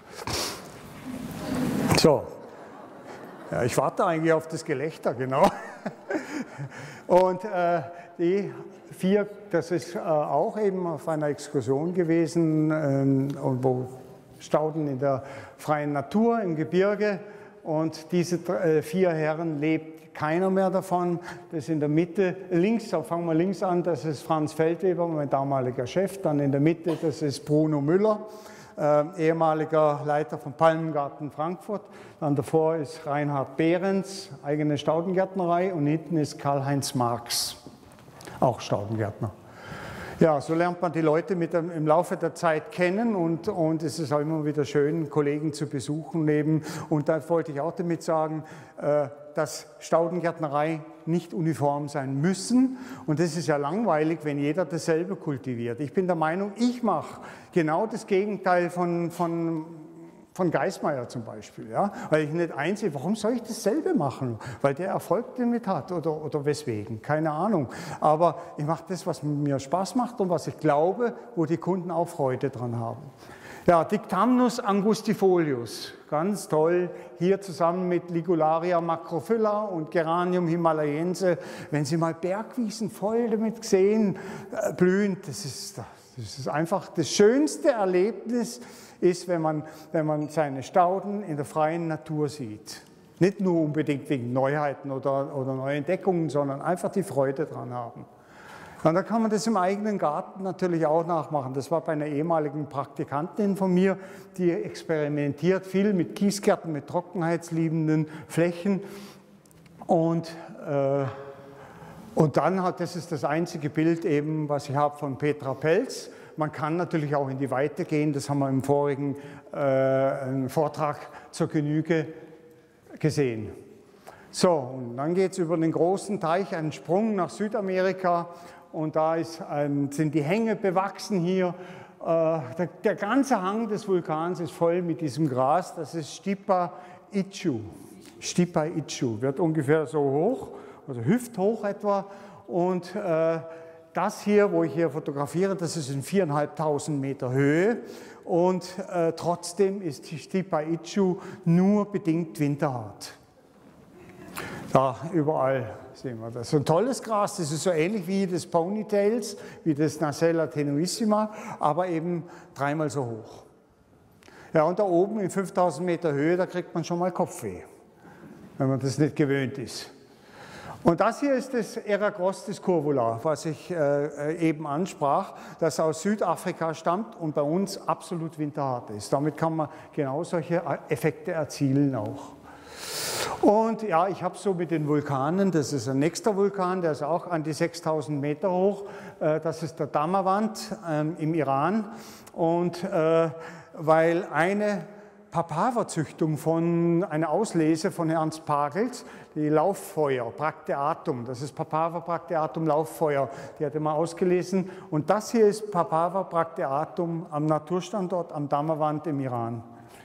So, ja, ich warte eigentlich auf das Gelächter, genau. Und äh, die vier, das ist äh, auch eben auf einer Exkursion gewesen, äh, wo Stauden in der freien Natur, im Gebirge. Und diese äh, vier Herren lebt keiner mehr davon. Das in der Mitte, links, da fangen wir links an, das ist Franz Feldweber, mein damaliger Chef. Dann in der Mitte, das ist Bruno Müller, äh, ehemaliger Leiter vom Palmengarten Frankfurt. Dann davor ist Reinhard Behrens, eigene Staudengärtnerei. Und hinten ist Karl-Heinz Marx, auch Staudengärtner. Ja, so lernt man die Leute mit dem, im Laufe der Zeit kennen und, und es ist auch immer wieder schön, Kollegen zu besuchen neben. Und da wollte ich auch damit sagen, äh, dass Staudengärtnerei nicht uniform sein müssen. Und das ist ja langweilig, wenn jeder dasselbe kultiviert. Ich bin der Meinung, ich mache genau das Gegenteil von, von von Geismeier zum Beispiel, ja? Weil ich nicht einsehe, warum soll ich dasselbe machen? Weil der Erfolg damit hat oder, oder weswegen, keine Ahnung. Aber ich mache das, was mir Spaß macht und was ich glaube, wo die Kunden auch Freude dran haben. Ja, Dictamnus angustifolius, ganz toll, hier zusammen mit Ligularia macrophylla und Geranium himalayense. Wenn Sie mal Bergwiesen voll damit sehen, äh, blühend, das ist, das ist einfach das schönste Erlebnis, ist, wenn man, wenn man seine Stauden in der freien Natur sieht. Nicht nur unbedingt wegen Neuheiten oder, oder Neuentdeckungen, sondern einfach die Freude dran haben. Und da kann man das im eigenen Garten natürlich auch nachmachen. Das war bei einer ehemaligen Praktikantin von mir, die experimentiert viel mit Kiesgärten, mit trockenheitsliebenden Flächen. Und, äh, und dann hat, das ist das einzige Bild eben, was ich habe von Petra Pelz. Man kann natürlich auch in die Weite gehen, das haben wir im vorigen äh, Vortrag zur Genüge gesehen. So, und dann geht es über den großen Teich, einen Sprung nach Südamerika und da ist, ähm, sind die Hänge bewachsen hier. Äh, der, der ganze Hang des Vulkans ist voll mit diesem Gras, das ist Stipa Itchu. Stipa Itchu, wird ungefähr so hoch, also hüfthoch etwa und äh, das hier, wo ich hier fotografiere, das ist in viertausendfünfhundert Meter Höhe und äh, trotzdem ist die Stipa Itchu nur bedingt winterhart. Da überall sehen wir das. So ein tolles Gras, das ist so ähnlich wie das Ponytails, wie das Nacella tenuissima, aber eben dreimal so hoch. Ja, und da oben in fünftausend Meter Höhe, da kriegt man schon mal Kopfweh, wenn man das nicht gewöhnt ist. Und das hier ist das Eragrostis curvula, was ich äh, eben ansprach, das aus Südafrika stammt und bei uns absolut winterhart ist. Damit kann man genau solche Effekte erzielen auch. Und ja, ich habe so mit den Vulkanen, das ist ein nächster Vulkan, der ist auch an die sechstausend Meter hoch, äh, das ist der Damavand ähm, im Iran. Und äh, weil eine Papavenzüchtung von einer Auslese von Ernst Pagels, die Lauffeuer, Bracteatum, das ist Papava Bracteatum Lauffeuer, die hat er mal ausgelesen. Und das hier ist Papava Bracteatum am Naturstandort am Damavand im Iran.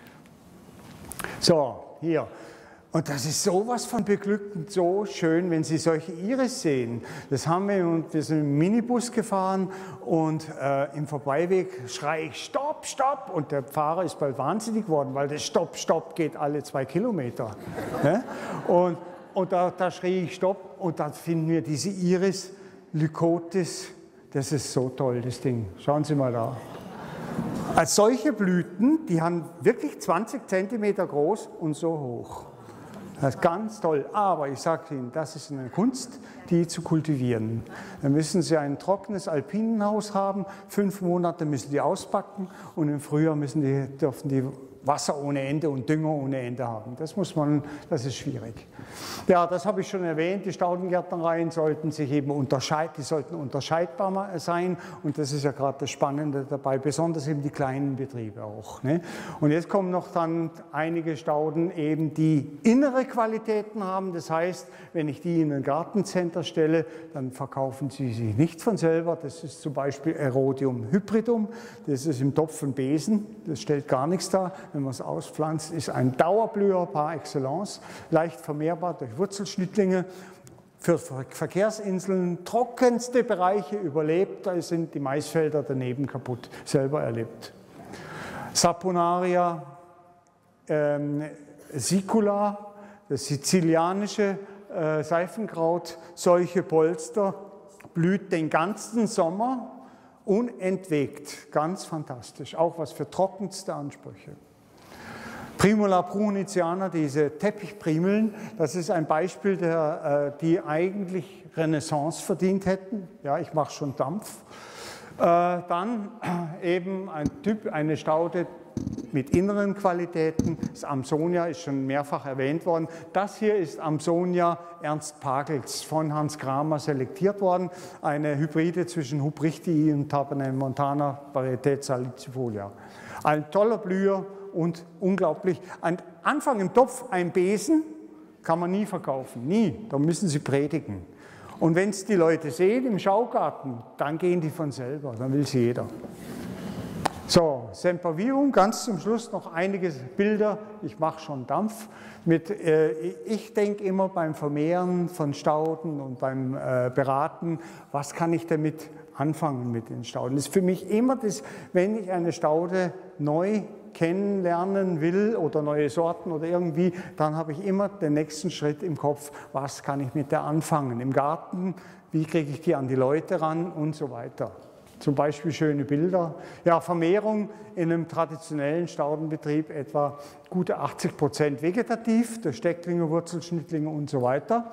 So, hier. Und das ist sowas von beglückend, so schön, wenn Sie solche Iris sehen. Das haben wir, und wir sind im Minibus gefahren und äh, im Vorbeiweg schreie ich Stopp, Stopp und der Fahrer ist bald wahnsinnig geworden, weil das Stopp, Stopp geht alle zwei Kilometer. Ne? Und, und da, da schrie ich Stopp und dann finden wir diese Iris Lycotis, das ist so toll, das Ding. Schauen Sie mal da. Als solche Blüten, die haben wirklich zwanzig Zentimeter groß und so hoch. Das ist ganz toll, aber ich sage Ihnen, das ist eine Kunst, die zu kultivieren. Dann müssen Sie ein trockenes Alpinenhaus haben, fünf Monate müssen die auspacken und im Frühjahr müssen die, dürfen die Wasser ohne Ende und Dünger ohne Ende haben. Das muss man, das ist schwierig. Ja, das habe ich schon erwähnt, die Staudengärtnereien sollten sich eben unterscheiden, die sollten unterscheidbar sein und das ist ja gerade das Spannende dabei, besonders eben die kleinen Betriebe auch. Ne? Und jetzt kommen noch dann einige Stauden eben, die innere Qualitäten haben, das heißt, wenn ich die in ein Gartencenter stelle, dann verkaufen sie sich nicht von selber, das ist zum Beispiel Erodium hybridum, das ist im Topf ein Besen, das stellt gar nichts dar. Wenn man es auspflanzt, ist ein Dauerblüher par excellence, leicht vermehrbar durch Wurzelschnittlinge, für Verkehrsinseln, trockenste Bereiche überlebt, da sind die Maisfelder daneben kaputt, selber erlebt. Saponaria ähm, sicula, das sizilianische äh, Seifenkraut, solche Polster, blüht den ganzen Sommer unentwegt, ganz fantastisch, auch was für trockenste Ansprüche. Primula brunitiana, diese Teppichprimeln, das ist ein Beispiel, der, die eigentlich Renaissance verdient hätten. Ja, ich mache schon Dampf. Dann eben ein Typ, eine Staude mit inneren Qualitäten. Das Amsonia ist schon mehrfach erwähnt worden. Das hier ist Amsonia Ernst Pagels von Hans Kramer selektiert worden. Eine Hybride zwischen Hubrichtii und Tabernet Montana Varieté salicifolia. Ein toller Blüher und unglaublich. Am Anfang im Topf ein Besen, kann man nie verkaufen, nie. Da müssen Sie predigen. Und wenn es die Leute sehen im Schaugarten, dann gehen die von selber, dann will es jeder. So, Sempervivum, ganz zum Schluss noch einige Bilder. Ich mache schon Dampf. Mit, äh, ich denke immer beim Vermehren von Stauden und beim äh, Beraten, was kann ich damit anfangen mit den Stauden? Das ist für mich immer das, wenn ich eine Staude neu kennenlernen will oder neue Sorten oder irgendwie, dann habe ich immer den nächsten Schritt im Kopf, was kann ich mit der anfangen? Im Garten, wie kriege ich die an die Leute ran und so weiter. Zum Beispiel schöne Bilder. Ja, Vermehrung in einem traditionellen Staudenbetrieb etwa gute achtzig Prozent vegetativ, durch Stecklinge, Wurzelschnittlinge und so weiter.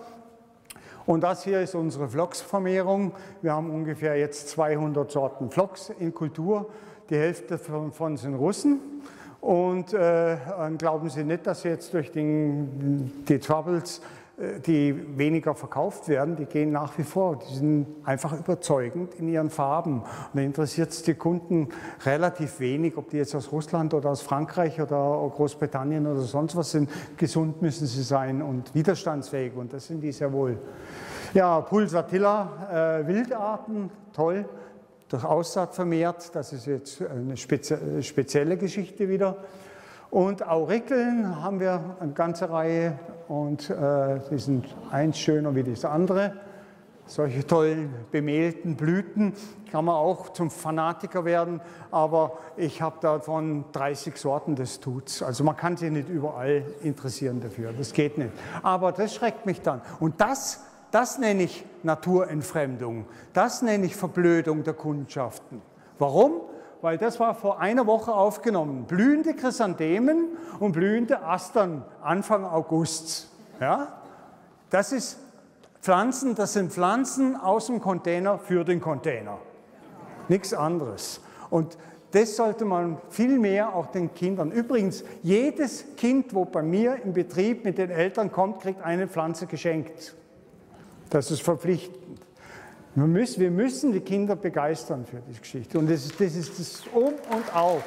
Und das hier ist unsere Phlox-Vermehrung. Wir haben ungefähr jetzt zweihundert Sorten Phlox in Kultur. Die Hälfte davon sind Russen. Und äh, glauben Sie nicht, dass jetzt durch den, die Troubles die weniger verkauft werden, die gehen nach wie vor. Die sind einfach überzeugend in ihren Farben. Und da interessiert es die Kunden relativ wenig, ob die jetzt aus Russland oder aus Frankreich oder Großbritannien oder sonst was sind. Gesund müssen sie sein und widerstandsfähig, und das sind die sehr wohl. Ja, Pulsatilla, äh, Wildarten, toll, durch Aussaat vermehrt. Das ist jetzt eine spezie spezielle Geschichte wieder. Und Aurikeln haben wir eine ganze Reihe, und äh, die sind eins schöner wie das andere. Solche tollen bemehlten Blüten kann man auch zum Fanatiker werden, aber ich habe davon dreißig Sorten, das tut's. Also man kann sich nicht überall interessieren dafür, das geht nicht. Aber das schreckt mich dann. Und das, das nenne ich Naturentfremdung, das nenne ich Verblödung der Kundschaften. Warum? Weil das war vor einer Woche aufgenommen. Blühende Chrysanthemen und blühende Astern Anfang August. Ja? Das ist Pflanzen, das sind Pflanzen aus dem Container für den Container. Nichts anderes. Und das sollte man viel mehr auch den Kindern. Übrigens, jedes Kind, wo bei mir im Betrieb mit den Eltern kommt, kriegt eine Pflanze geschenkt. Das ist verpflichtend. Wir müssen, wir müssen die Kinder begeistern für die Geschichte. Und das ist das, ist das Um und Auf.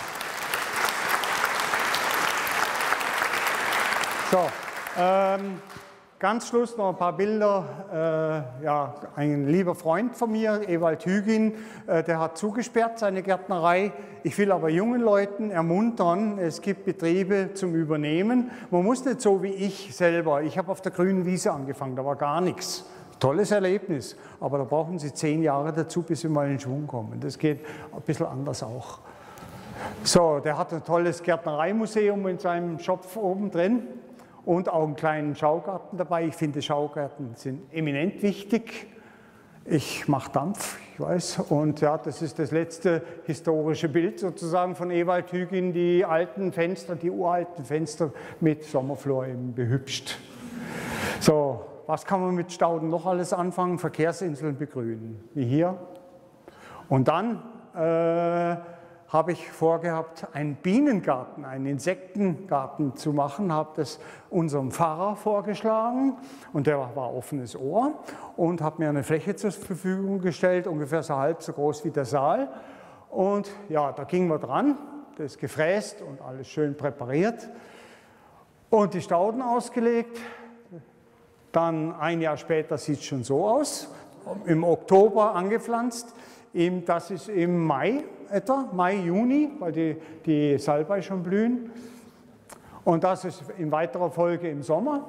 So, ähm, ganz Schluss noch ein paar Bilder. Äh, ja, ein lieber Freund von mir, Ewald Hügin, äh, der hat zugesperrt seine Gärtnerei. Ich will aber jungen Leuten ermuntern, es gibt Betriebe zum Übernehmen. Man muss nicht so wie ich selber. Ich habe auf der grünen Wiese angefangen, da war gar nichts. Tolles Erlebnis, aber da brauchen Sie zehn Jahre dazu, bis Sie mal in Schwung kommen. Das geht ein bisschen anders auch. So, der hat ein tolles Gärtnereimuseum in seinem Shop oben drin und auch einen kleinen Schaugarten dabei. Ich finde, Schaugärten sind eminent wichtig. Ich mache Dampf, ich weiß. Und ja, das ist das letzte historische Bild sozusagen von Ewald Hügin, die alten Fenster, die uralten Fenster mit Sommerflor eben behübscht. So. Was kann man mit Stauden noch alles anfangen? Verkehrsinseln begrünen, wie hier. Und dann äh, habe ich vorgehabt, einen Bienengarten, einen Insektengarten zu machen, habe das unserem Pfarrer vorgeschlagen und der war offenes Ohr und hat mir eine Fläche zur Verfügung gestellt, ungefähr so halb so groß wie der Saal. Und ja, da gingen wir dran, das ist gefräst und alles schön präpariert und die Stauden ausgelegt. Dann ein Jahr später sieht es schon so aus, im Oktober angepflanzt, im, das ist im Mai etwa, Mai, Juni, weil die, die Salbei schon blühen. Und das ist in weiterer Folge im Sommer.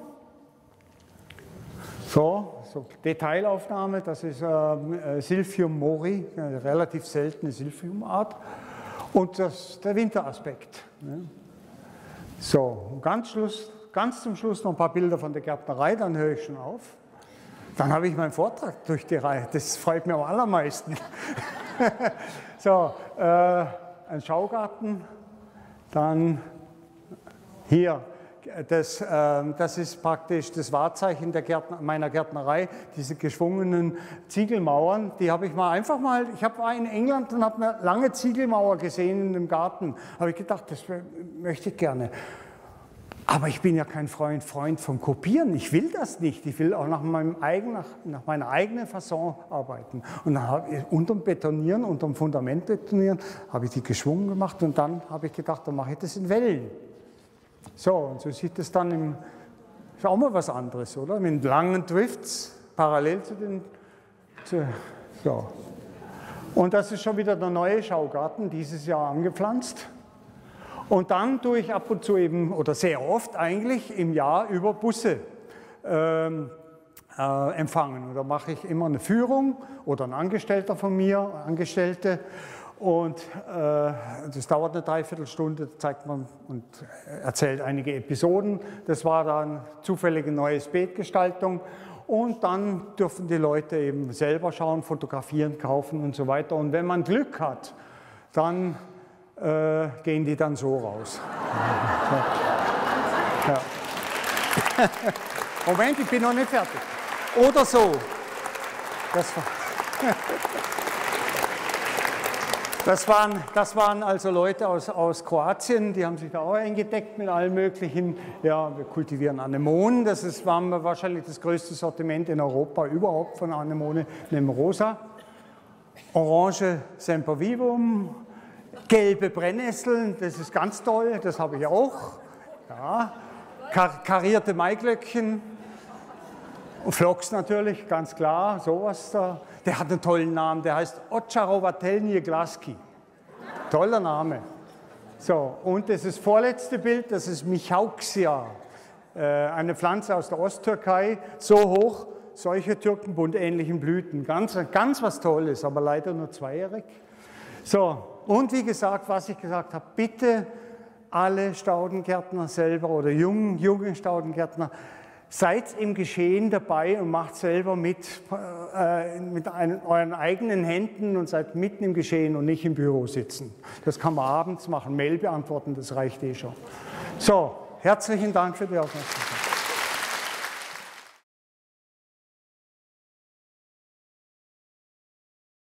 So, so Detailaufnahme, das ist äh, Silphium mori, eine relativ seltene Silphiumart. Und das, der Winteraspekt. Ne? So, ganz Schluss. Ganz zum Schluss noch ein paar Bilder von der Gärtnerei, dann höre ich schon auf. Dann habe ich meinen Vortrag durch die Reihe. Das freut mich am allermeisten. So, äh, ein Schaugarten, dann hier. Das, äh, das ist praktisch das Wahrzeichen der Gärtner, meiner Gärtnerei, diese geschwungenen Ziegelmauern. Die habe ich mal einfach mal, ich habe war in England und habe eine lange Ziegelmauer gesehen in dem Garten. Habe ich gedacht, das möchte ich gerne. Aber ich bin ja kein Freund, Freund vom Kopieren. Ich will das nicht. Ich will auch nach, meinem eigenen, nach, nach meiner eigenen Fasson arbeiten. Und dann habe ich unterm Betonieren, unterm Fundament betonieren, habe ich die geschwungen gemacht und dann habe ich gedacht, dann mache ich das in Wellen. So, und so sieht es dann im, ist auch mal was anderes, oder? Mit langen Drifts, parallel zu den, zu, so. Und das ist schon wieder der neue Schaugarten, dieses Jahr angepflanzt. Und dann tue ich ab und zu eben, oder sehr oft eigentlich, im Jahr über Busse ähm, äh, empfangen. Und da mache ich immer eine Führung oder ein Angestellter von mir, Angestellte. Und äh, das dauert eine Dreiviertelstunde, zeigt man und erzählt einige Episoden. Das war dann zufällige neues Beetgestaltung. Und dann dürfen die Leute eben selber schauen, fotografieren, kaufen und so weiter. Und wenn man Glück hat, dann äh, gehen die dann so raus. Ja. Ja. Moment, ich bin noch nicht fertig. Oder so. Das war Das waren, das waren also Leute aus, aus Kroatien, die haben sich da auch eingedeckt mit allem Möglichen. Ja, wir kultivieren Anemonen, das ist, waren wir wahrscheinlich das größte Sortiment in Europa überhaupt von Anemone, neben Rosa. Orange Sempervivum, gelbe Brennnesseln, das ist ganz toll, das habe ich auch. Ja. Kar karierte Maiglöckchen, Phlox natürlich, ganz klar, sowas da. Der hat einen tollen Namen, der heißt Oczarovatel Glaski. Toller Name. So, und das ist das vorletzte Bild, das ist Michauxia, eine Pflanze aus der Osttürkei, so hoch, solche türkenbundähnlichen Blüten. Ganz, ganz was Tolles, aber leider nur zweijährig. So, und wie gesagt, was ich gesagt habe, bitte alle Staudengärtner selber oder jungen, jungen Staudengärtner, seid im Geschehen dabei und macht selber mit, äh, mit ein, euren eigenen Händen und seid mitten im Geschehen und nicht im Büro sitzen. Das kann man abends machen, Mail beantworten, das reicht eh schon. So, herzlichen Dank für die Aufmerksamkeit.